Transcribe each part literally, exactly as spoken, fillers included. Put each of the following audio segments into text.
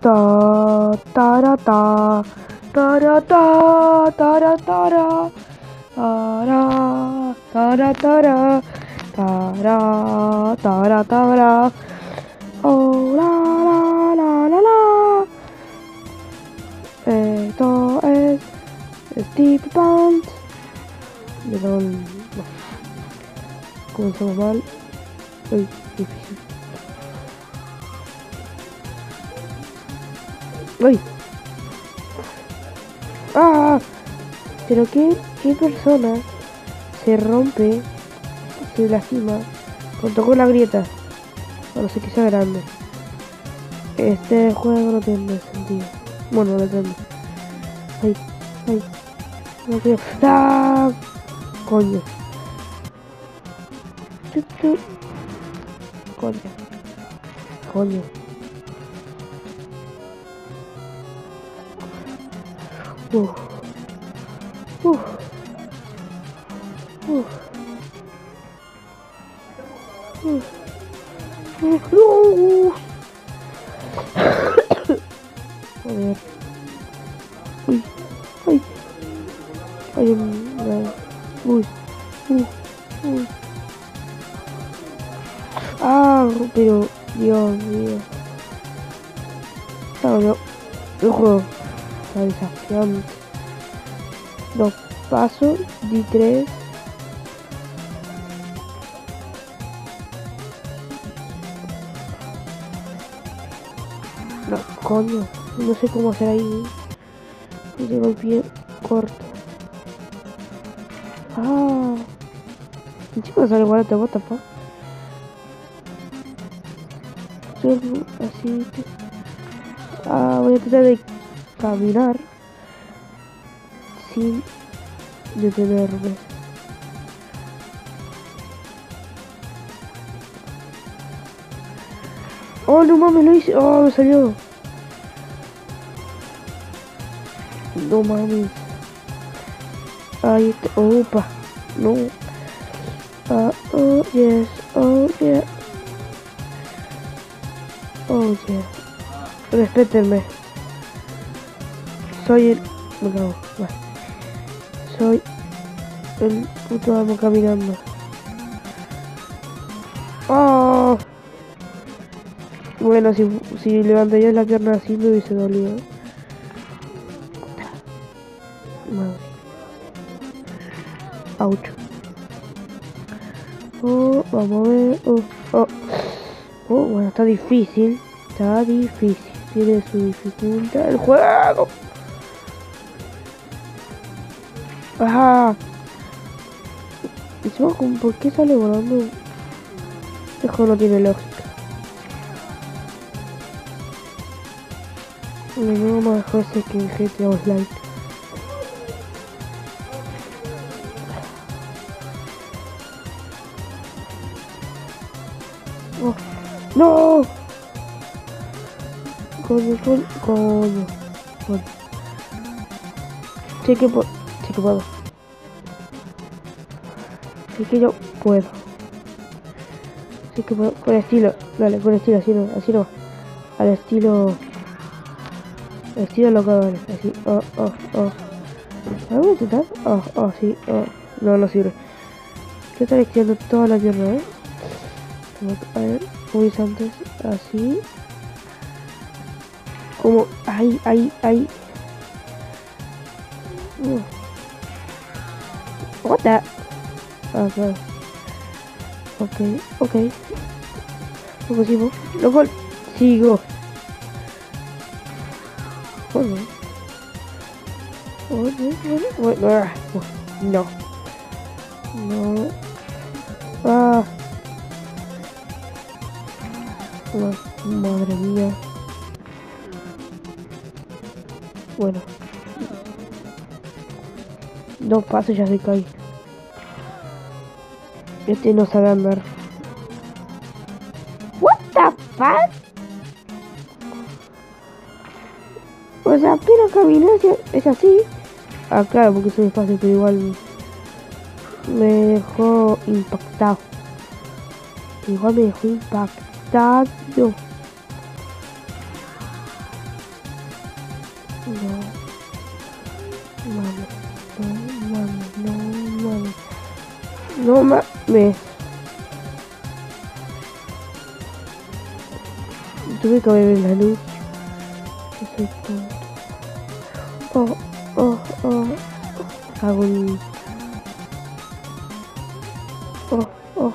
Ta, tara, ta, tara, ta, tara, tara, tara, tara, tara, tara, tara, tara. Oh, la, la, la, la, la. Esto es Steve Band. Perdón, no. Comenzamos mal. Uy, difícil. ¡Uy! ¡Ah! Pero qué, qué persona se rompe, se lastima cuando tocó la grieta. A no ser que sea grande. Este juego no tiene sentido. Bueno, no depende. ¡Ay! ¡Ay! No quiero. ¡Ah! Coño. Chup, chup. Coño. Coño. Uf. Uf. Uf. Uf. Uf. Uf. A ver. Uy. Ay. Ay, no. Uy. Uy. Uy. Ah, pero Dios mío. No, no. El juego está desafiante. Dos pasos, di tres. No, coño. No sé cómo hacer ahí. Y tengo el pie corto. Ah. Encima sale igual te bota, pa. Así. Ah, voy a tratar de caminar sin detenerme. Oh, no mames, lo hice. Oh, me salió. No mames. Ahí está. Opa. No. Ah, oh, yes. Oh, yeah. Oh, yeah. Respétenme. Soy el... No, bueno. Soy el puto amo caminando. Oh. Bueno, si, si levantaría la pierna así me hubiese dolido. Madre. Ouch. Oh, vamos a ver. Oh, oh. Oh, bueno, está difícil. Está difícil. Tiene su dificultad el juego. Ajá. Encima, ¿por qué sale volando? Este juego no tiene lógica. Me veo más fuerte que en G T A Online. Oh. ¡No! Coño, coño, coño. Bueno. Sé que puedo. Sé que puedo. Sé que yo puedo. Sé que puedo. Con estilo. Dale, con estilo, así no. Así no. Al estilo. Al estilo local, así. Oh, oh, oh. ¿Voy a intentar? Oh, oh, sí. Oh. No, no sirve. ¿Qué está estirando toda la pierna, eh? A ver, como hice antes, así. Como, ahí, ahí, ahí. Uh. What the? Okay. Ok, ok. Luego sigo. Luego sigo. Bueno. Bueno, bueno, bueno. No. No. Ah. Oh, madre mía. Bueno. Dos pasos ya se cae. Este no sabe andar. What the fuck? O sea, pero caminar es así. Ah, claro, porque soy fácil, pero igual me dejó impactado. Igual me dejó impactado. No. Mames. No mames. No mames. No mames. Tuve que ver la luz. Que soy tonto. Oh, oh, oh. Hago un... Oh, oh.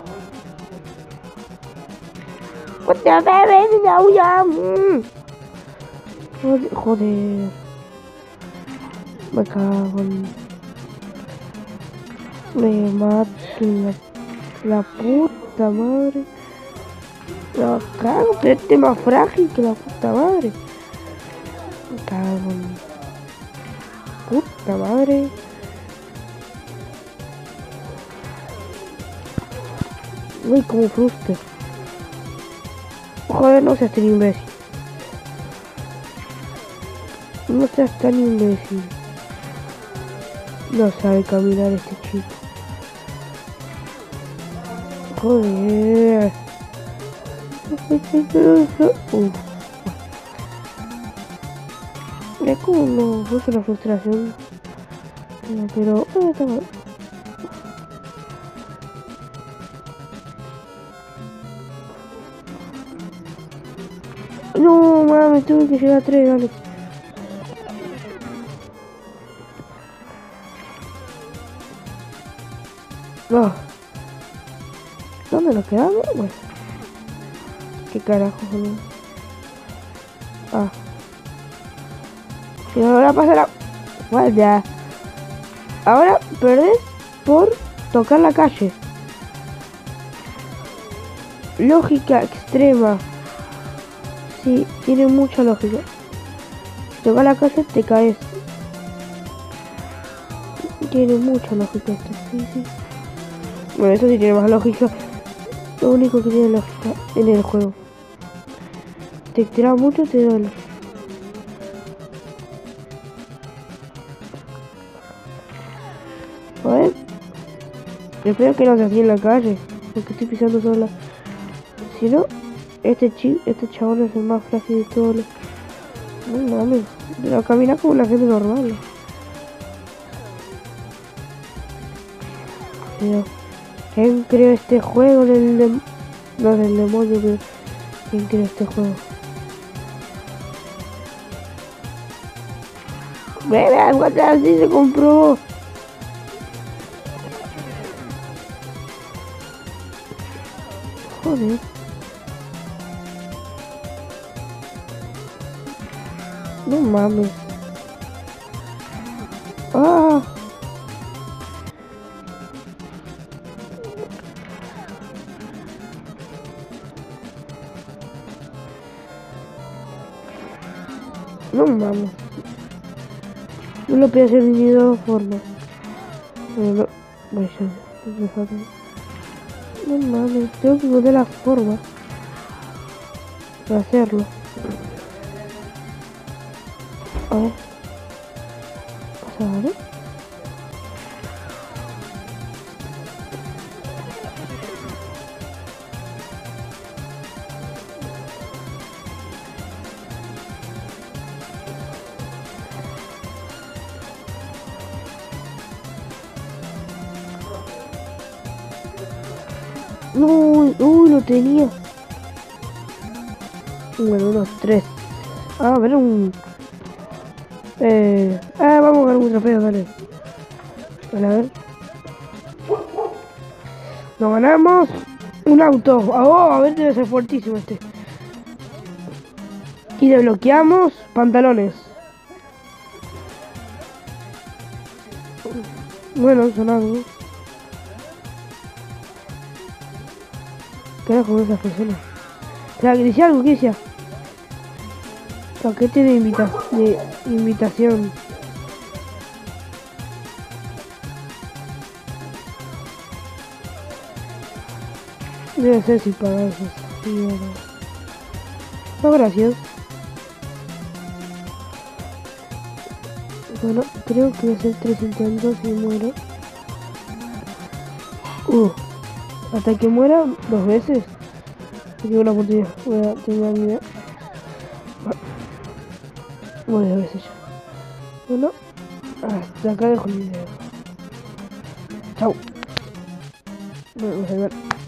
Joder, bebé, ya, ya. Joder, joder. Me cago en... Me mato la, la puta madre. La cago, pero este es más frágil que la puta madre. Me cago en... Puta madre. Uy, como frustra. Joder, no seas tan imbécil. No seas tan imbécil. No sabe caminar este chico. Joder. Uf. Es como no, fue una frustración. Pero, eh, está mal. No mames, tuve que llegar a tres, dale. No. ¿Dónde nos quedamos? Bueno. ¿Qué carajo, boludo? Ah. Y ahora pasa la... Vaya. Ahora perdés por tocar la calle. Lógica extrema. Sí, tiene mucha lógica. Si tocas la calle te caes. Tiene mucha lógica esto, sí, sí. Bueno, eso sí tiene más lógica. Lo único que tiene lógica en el juego. Te tiras mucho, te duele. A ver. Espero que no sea así en la calle. Porque estoy pisando sola. Si no, este chi este chabón es el más frágil de todos los... No mames. Pero camina como la gente normal. Pero... ¿Quién creó este juego del dem... No del demonio, pero... ¿Quién creó este juego? ¡Mira! ¡Así se compró! Joder. No mames. ¡Ah! No mames. No lo puedo hacer ni de dos formas. No, no. Vaya, no mames, tengo que encontrar la forma de hacerlo. A ver. Pasa, ¿vale? No, uy, lo tenía. Bueno, unos tres. Ah, a ver, un... Eh... Ah, vamos a ganar un trofeo, dale. Dale, a ver. Nos ganamos un auto. Oh, a ver, debe ser fuertísimo este. Y desbloqueamos pantalones. Bueno, son algo. ¿Qué era con esas personas? Espera, que decía algo, ¿qué decía? Paquete de, invita de invitación. Debe ser sin pagar eso. Sí, bueno. No, gracias. Bueno, creo que voy a hacer tres intentos y muero. Uh, hasta que muera dos veces. Tengo una oportunidad. Voy a tener mi vida. Muere dos veces ya. Bueno, hasta acá dejo el video. Chau. Nos vemos,